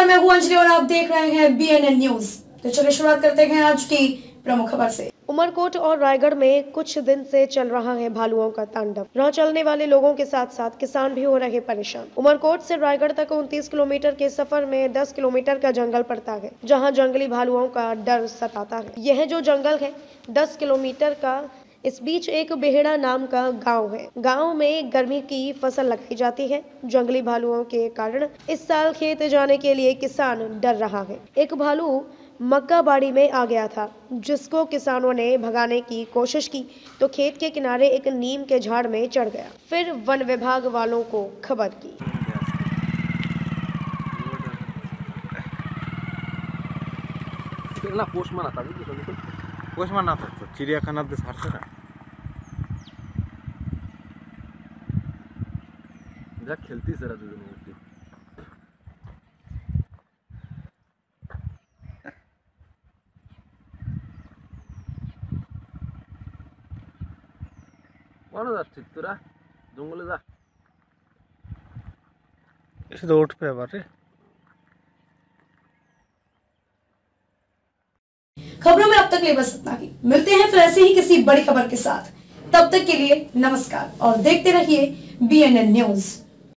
नमस्कार, मैं हूं अंजलि और आप देख रहे हैं BNN न्यूज। तो चलिए शुरुआत करते हैं आज की प्रमुख खबर से। उमरकोट और रायगढ़ में कुछ दिन से चल रहा है भालुओं का तांडव। यहाँ चलने वाले लोगों के साथ साथ किसान भी हो रहे परेशान। उमरकोट से रायगढ़ तक 29 किलोमीटर के सफर में 10 किलोमीटर का जंगल पड़ता है, जहाँ जंगली भालुओं का डर सताता है। यह जो जंगल है 10 किलोमीटर का, इस बीच एक बेहड़ा नाम का गांव है। गांव में गर्मी की फसल लगाई जाती है। जंगली भालुओं के कारण इस साल खेत जाने के लिए किसान डर रहा है। एक भालू मक्का बाड़ी में आ गया था, जिसको किसानों ने भगाने की कोशिश की तो खेत के किनारे एक नीम के झाड़ में चढ़ गया। फिर वन विभाग वालों को खबर की। পোষমান না থাকতো চিড়িয়াখানাতে ছাড়ছে না যা খেলতিস এরা দুজনে একটু কোন যাচ্ছিস তোরা জঙ্গলে যা এসে তো উঠবে আবার রে। खबरों में अब तक ले बस इतना ही। मिलते हैं फिर ऐसे ही किसी बड़ी खबर के साथ। तब तक के लिए नमस्कार और देखते रहिए BNN न्यूज।